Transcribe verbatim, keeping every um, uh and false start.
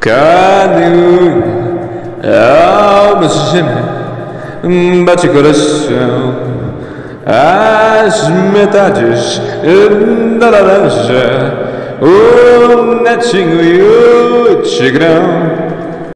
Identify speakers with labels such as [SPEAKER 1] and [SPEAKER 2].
[SPEAKER 1] Cadê a alma geme, bate coração, as metades da laranja, o netinho e o tigrão.